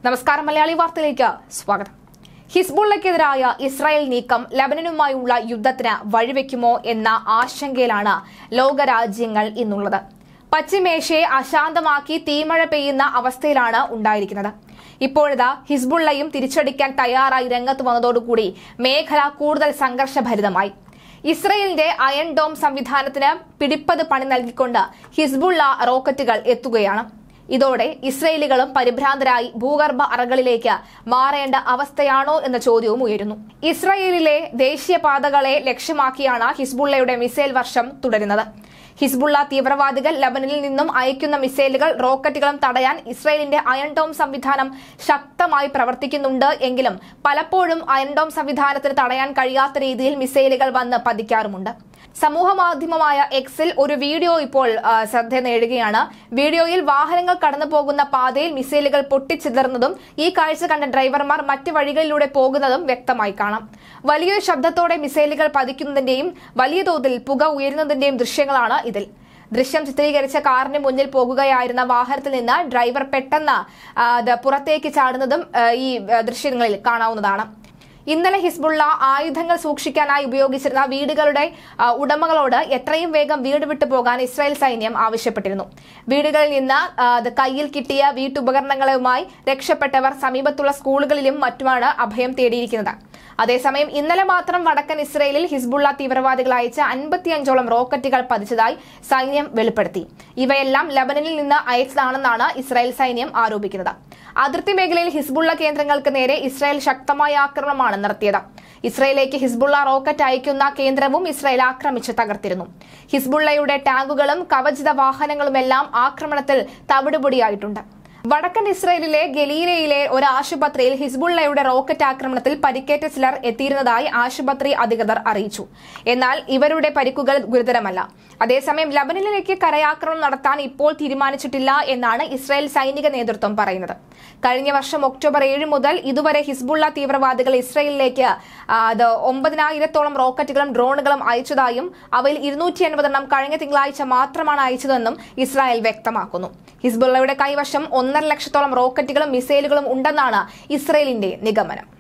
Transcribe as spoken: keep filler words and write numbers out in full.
നമസ്കാരം, മലയാളി വാർത്തയിലേക്ക് സ്വാഗതം. ഹിസ്ബുള്ളക്കെതിരായ ഇസ്രായേൽ നീക്കം ലബനനുമായുള്ള യുദ്ധത്തിന് വഴിവെക്കുമോ എന്ന ആശങ്കയിലാണ് ലോകരാജ്യങ്ങൾ ഇന്നുള്ളത്. പശ്ചിമേഷ്യയെ അശാന്തമാക്കി തീമഴ പെയ്യുന്ന അവസ്ഥയിലാണ് ഉണ്ടായിരിക്കുന്നത്. ഇപ്പോഴിതാ ഹിസ്ബുള്ളയും തിരിച്ചടിക്കാൻ തയ്യാറായി രംഗത്ത് വന്നതോടുകൂടി മേഖല കൂടുതൽ സംഘർഷഭരിതമായി. ഇസ്രയേലിന്റെ അയൺ ഡോം സംവിധാനത്തിന് പിടിപ്പത് പണി നൽകിക്കൊണ്ട് ഹിസ്ബുള്ള റോക്കറ്റുകൾ എത്തുകയാണ്. ഇതോടെ ഇസ്രയേലികളും പരിഭ്രാന്തരായി ഭൂഗർഭ അറകളിലേക്ക് മാറേണ്ട അവസ്ഥയാണോ എന്ന ചോദ്യവും ഉയരുന്നു. ഇസ്രയേലിലെ ദേശീയപാതകളെ ലക്ഷ്യമാക്കിയാണ് ഹിസ്ബുള്ളയുടെ മിസൈൽ വർഷം തുടരുന്നത്. ഹിസ്ബുള്ള തീവ്രവാദികൾ ലബനനിൽ നിന്നും അയക്കുന്ന മിസൈലുകൾ, റോക്കറ്റുകളും തടയാൻ ഇസ്രയേലിന്റെ അയൺ ഡോം സംവിധാനം ശക്തമായി പ്രവർത്തിക്കുന്നുണ്ട് എങ്കിലും പലപ്പോഴും അയൺ ഡോം സംവിധാനത്തിന് തടയാൻ കഴിയാത്ത രീതിയിൽ മിസൈലുകൾ വന്ന് പതിക്കാറുമുണ്ട്. സമൂഹ മാധ്യമമായ എക്സിൽ ഒരു വീഡിയോ ഇപ്പോൾ ശ്രദ്ധ നേടുകയാണ്. വീഡിയോയിൽ വാഹനങ്ങൾ കടന്നു പോകുന്ന പാതയിൽ മിസൈലുകൾ പൊട്ടിച്ചിതറുന്നതും ഈ കാഴ്ച കണ്ട ഡ്രൈവർമാർ മറ്റ് വഴികളിലൂടെ പോകുന്നതും വ്യക്തമായി കാണാം. വലിയൊരു ശബ്ദത്തോടെ മിസൈലുകൾ പതിക്കുന്നതിന്റെയും വലിയ തോതിൽ പുക ഉയരുന്നതിന്റെയും ദൃശ്യങ്ങളാണ് ഇതിൽ. ദൃശ്യം ചിത്രീകരിച്ച കാറിന് മുന്നിൽ പോകുകയായിരുന്ന വാഹനത്തിൽ നിന്ന് ഡ്രൈവർ പെട്ടെന്ന് പുറത്തേക്ക് ചാടുന്നതും ഈ ദൃശ്യങ്ങളിൽ കാണാവുന്നതാണ്. ഇന്നലെ ഹിസ്ബുള്ള ആയുധങ്ങൾ സൂക്ഷിക്കാനായി ഉപയോഗിച്ചിരുന്ന വീടുകളുടെ ഉടമകളോട് എത്രയും വേഗം വീട് വിട്ടു പോകാൻ ഇസ്രായേൽ സൈന്യം ആവശ്യപ്പെട്ടിരുന്നു. വീടുകളിൽ നിന്ന് കയ്യിൽ കിട്ടിയ വീട്ടുപകരണങ്ങളുമായി രക്ഷപ്പെട്ടവർ സമീപത്തുള്ള സ്കൂളുകളിലും മറ്റുമാണ് അഭയം തേടിയിരിക്കുന്നത്. അതേസമയം ഇന്നലെ മാത്രം വടക്കൻ ഇസ്രയേലിൽ ഹിസ്ബുള്ള തീവ്രവാദികൾ അയച്ച അൻപത്തിയഞ്ചോളം റോക്കറ്റുകൾ പതിച്ചതായി സൈന്യം വെളിപ്പെടുത്തി. ഇവയെല്ലാം ലബനനിൽ നിന്ന് അയച്ചതാണെന്നാണ് ഇസ്രായേൽ സൈന്യം ആരോപിക്കുന്നത്. അതിർത്തി മേഖലയിൽ ഹിസ്ബുള്ള കേന്ദ്രങ്ങൾക്ക് നേരെ ഇസ്രായേൽ ശക്തമായ ആക്രമണമാണ് നടത്തിയത്. ഇസ്രായേലിലേക്ക് ഹിസ്ബുള്ള റോക്കറ്റ് അയക്കുന്ന കേന്ദ്രവും ഇസ്രായേൽ ആക്രമിച്ച് തകർത്തിരുന്നു. ഹിസ്ബുള്ളയുടെ ടാങ്കുകളും കവചിത വാഹനങ്ങളുമെല്ലാം ആക്രമണത്തിൽ തവിടുപൊടിയായിട്ടുണ്ട്. വടക്കൻ ഇസ്രായേലിലെ ഗലീലയിലെ ഒരു ആശുപത്രിയിൽ ഹിസ്ബുള്ളയുടെ റോക്കറ്റ് ആക്രമണത്തിൽ പരിക്കേറ്റ ചിലർ എത്തിയിരുന്നതായി ആശുപത്രി അധികൃതർ അറിയിച്ചു. എന്നാൽ ഇവരുടെ പരിക്കുകൾ ഗുരുതരമല്ല. അതേസമയം ലബനനിലേക്ക് കരയാക്രമണം നടത്താൻ ഇപ്പോൾ തീരുമാനിച്ചിട്ടില്ല എന്നാണ് ഇസ്രായേൽ സൈനിക നേതൃത്വം പറയുന്നത്. കഴിഞ്ഞ വർഷം ഒക്ടോബർ ഏഴ് മുതൽ ഇതുവരെ ഹിസ്ബുള്ള തീവ്രവാദികൾ ഇസ്രായേലിലേക്ക് ഒമ്പതിനായിരത്തോളം റോക്കറ്റുകളും ഡ്രോണുകളും അയച്ചതായും അവയിൽ ഇരുന്നൂറ്റി എൺപതെണ്ണം കഴിഞ്ഞ തിങ്കളാഴ്ച മാത്രമാണ് അയച്ചതെന്നും ഇസ്രായേൽ വ്യക്തമാക്കുന്നു. ഹിസ്ബുള്ളയുടെ കൈവശം ഒന്നര ലക്ഷത്തോളം റോക്കറ്റുകളും മിസൈലുകളും ഉണ്ടെന്നാണ് ഇസ്രായേലിന്റെ നിഗമനം.